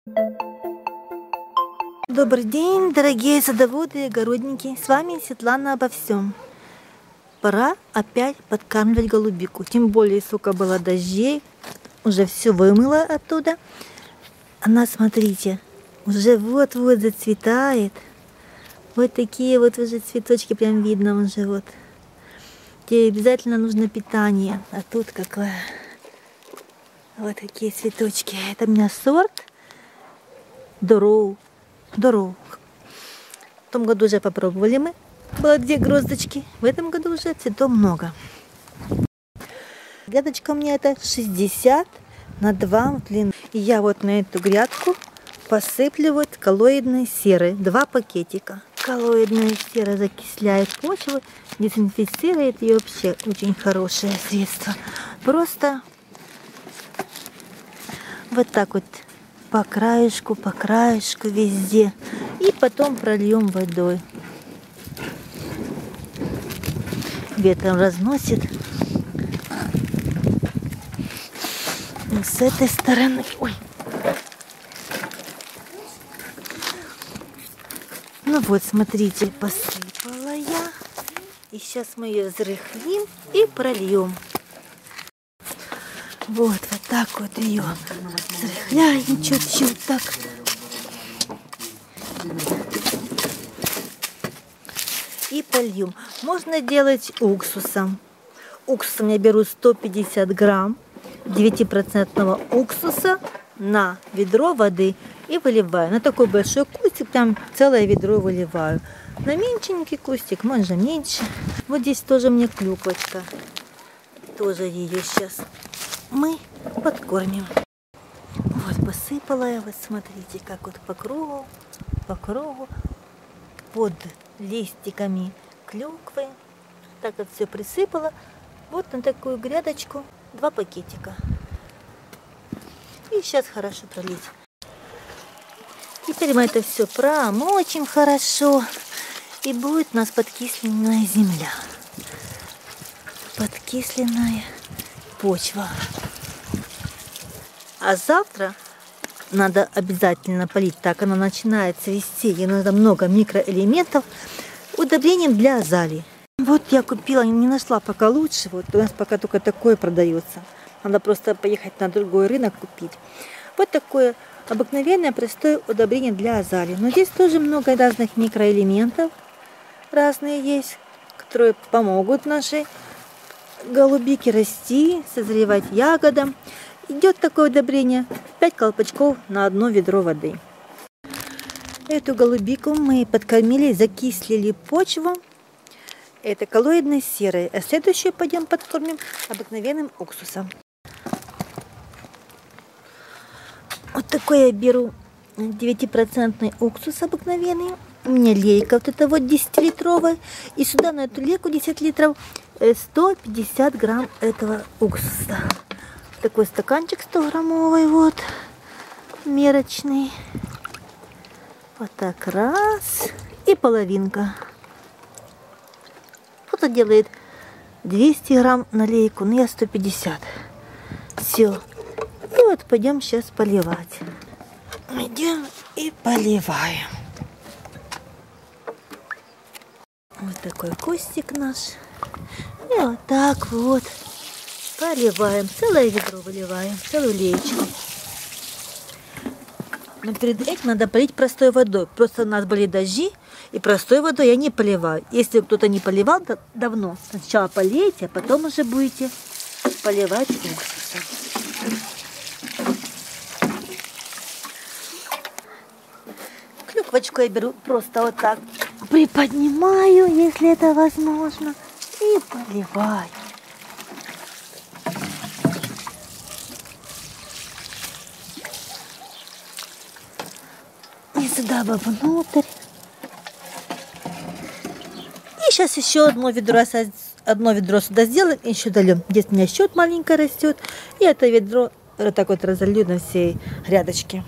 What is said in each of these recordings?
Добрый день, дорогие садоводы и огородники. С вами Светлана обо всем. Пора опять подкармливать голубику. Тем более, сколько было дождей. Уже все вымыло оттуда. Она, смотрите, уже вот-вот зацветает. Вот такие вот уже цветочки, прям видно уже вот. Ей обязательно нужно питание. А тут какое. Вот такие цветочки. Это у меня сорт Дороу. В том году уже попробовали мы. Было 2 гроздочки. В этом году уже цветов много. Грядочка у меня это 60 на 2 длины. И я вот на эту грядку посыплю вот коллоидной серой. 2 пакетика. Коллоидная сера закисляет почву, дезинфицирует, и вообще очень хорошее средство. Просто вот так вот по краешку везде. И потом прольем водой. Ветром разносит. И с этой стороны. Ой. Ну вот, смотрите, посыпала я. И сейчас мы ее взрыхлим и прольем. Вот так вот ее взрыхляем чуть-чуть так. И польем. Можно делать уксусом. Уксусом я беру 150 грамм 9% уксуса на ведро воды и выливаю. На такой большой кустик прям целое ведро выливаю. На меньшенький кустик, можно меньше. Вот здесь тоже мне клюквочка. Тоже ее сейчас мы подкормим. Вот посыпала я, вот смотрите, как вот по кругу, под листиками клюквы. Так вот все присыпала. Вот на такую грядочку 2 пакетика. И сейчас хорошо пролить. Теперь мы это все промочим хорошо. И будет у нас подкисленная земля. Подкисленная почва. А завтра надо обязательно полить. Так, она начинает цвести. Ей надо много микроэлементов. Удобрением для азалии. Вот я купила, не нашла пока лучше. Вот у нас пока только такое продается. Надо просто поехать на другой рынок купить. Вот такое обыкновенное простое удобрение для азалии. Но здесь тоже много разных микроэлементов. Разные есть, которые помогут нашей голубике расти, созревать ягодам. Идет такое удобрение 5 колпачков на 1 ведро воды. Эту голубику мы подкормили, закислили почву. Это коллоидной серой. А следующую пойдем подкормим обыкновенным уксусом. Вот такой я беру 9% уксус обыкновенный. У меня лейка вот эта вот 10-литровая. И сюда на эту лейку 10 литров 150 грамм этого уксуса. Такой стаканчик 100-граммовый вот. Мерочный. Вот так раз. И половинка. Кто-то делает 200 грамм на лейку, но я 150. Все. И вот пойдем сейчас поливать. Идем и поливаем. Вот такой кустик наш. И вот так вот поливаем. Целое ведро выливаем, целую леечку. Но перед этим надо полить простой водой. Просто у нас были дожди, и простой водой я не поливаю. Если кто-то не поливал давно, сначала полейте, а потом уже будете поливать уксусом. Клюквочку я беру просто вот так, приподнимаю, если это возможно, и поливаю. И сюда вовнутрь. И сейчас еще одно ведро сюда сделаем и еще дольем. Здесь у меня счет маленькое растет. И это ведро вот так вот разолью на всей грядочке.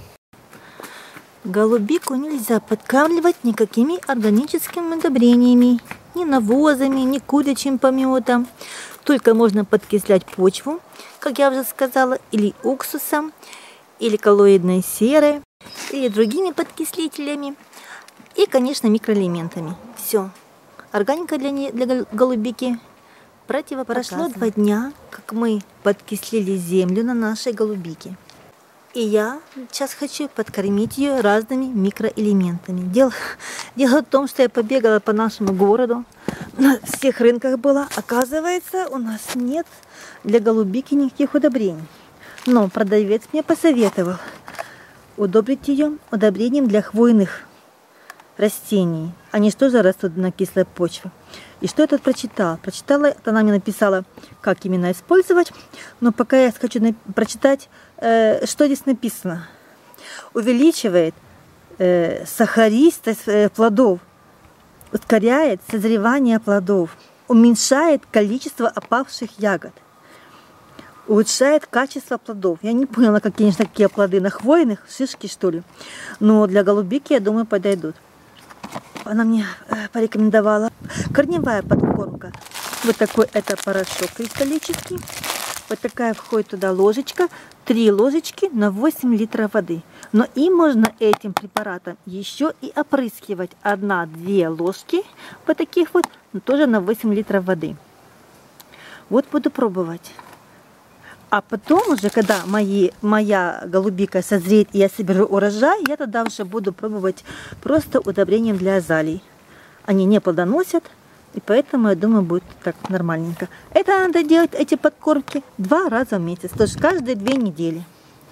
Голубику нельзя подкармливать никакими органическими удобрениями, ни навозами, ни курячим пометом. Только можно подкислять почву, как я уже сказала, или уксусом. или коллоидной серой, или другими подкислителями. И, конечно, микроэлементами. Все. Органика для голубики противопоказана. Прошло 2 дня, как мы подкислили землю на нашей голубике. И я сейчас хочу подкормить ее разными микроэлементами. Дело в том, что я побегала по нашему городу, на всех рынках была. Оказывается, у нас нет для голубики никаких удобрений. Но продавец мне посоветовал удобрить ее удобрением для хвойных растений. Они что же растут на кислой почве? И что я тут прочитала? Прочитала, она мне написала, как именно использовать. Но пока я хочу прочитать, что здесь написано. Увеличивает сахаристость плодов, ускоряет созревание плодов, уменьшает количество опавших ягод, улучшает качество плодов. Я не поняла, какие такие плоды на хвойных, шишки что ли. Но для голубики, я думаю, подойдут. Она мне порекомендовала корневая подкормка. Вот такой это порошок кристаллический. Вот такая входит туда ложечка. 3 ложечки на 8 литров воды. Но и можно этим препаратом еще и опрыскивать 1-2 ложки вот таких вот, но тоже на 8 литров воды. Вот буду пробовать. А потом уже, когда моя голубика созреет и я соберу урожай, я тогда уже буду пробовать просто удобрением для азалий. Они не плодоносят, и поэтому, я думаю, будет так нормальненько. Это надо делать, эти подкормки, 2 раза в месяц, то есть каждые 2 недели.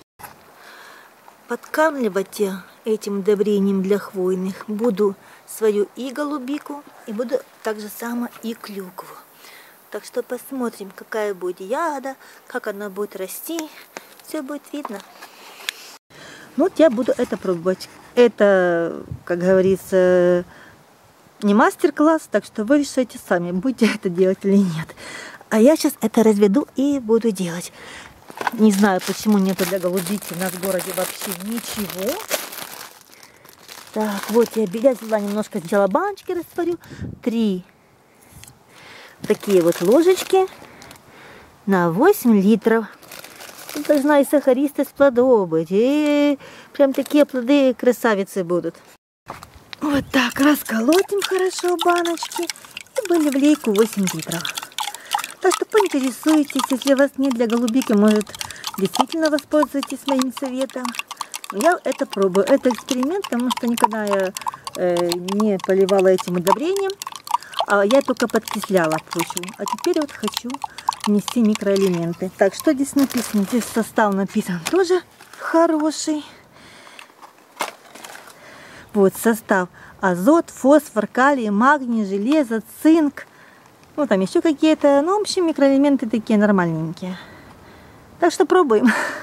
Подкармливать я этим удобрением для хвойных буду свою и голубику, и буду так же само и клюкву. Так что посмотрим, какая будет ягода, как она будет расти. Все будет видно. Вот я буду это пробовать. Это, как говорится, не мастер-класс, так что вы решайте сами, будете это делать или нет. А я сейчас это разведу и буду делать. Не знаю, почему нету для голубики у нас в городе вообще ничего. Так, вот я взяла немножко, сделала баночки, растворю. 3 такие вот ложечки на 8 литров. Тут должна и сахаристость плодов быть. И прям такие плоды красавицы будут. Вот так расколотим хорошо баночки. И выливали 8 литров. Так что поинтересуйтесь, если у вас нет для голубики, может, действительно воспользуйтесь моим советом. Я это пробую. Это эксперимент, потому что никогда я не поливала этим удобрением. А я только подкисляла почву. А теперь вот хочу внести микроэлементы. Так, что здесь написано? Здесь состав написан тоже хороший. Вот состав: азот, фосфор, калий, магний, железо, цинк. Ну, там еще какие-то, ну, в общем, микроэлементы такие нормальненькие. Так что пробуем.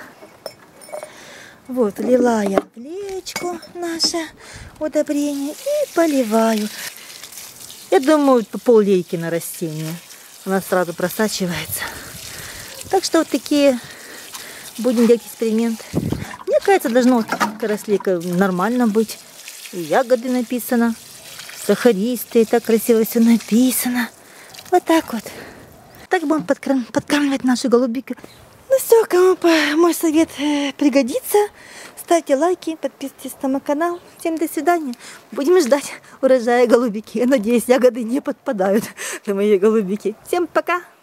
Вот, лила я в леечку наше удобрение и поливаю. Я думаю, пол-лейки на растение. Она сразу просачивается. Так что вот такие будем делать эксперимент. Мне кажется, должно корослейка нормально быть. И ягоды написано. Сахаристые, так красиво все написано. Вот так вот. Так будем подкармливать нашу голубику. Ну все, кому мой совет пригодится, ставьте лайки, подписывайтесь на мой канал. Всем до свидания. Будем ждать урожая голубики. Я надеюсь, ягоды не подпадают на мои голубики. Всем пока!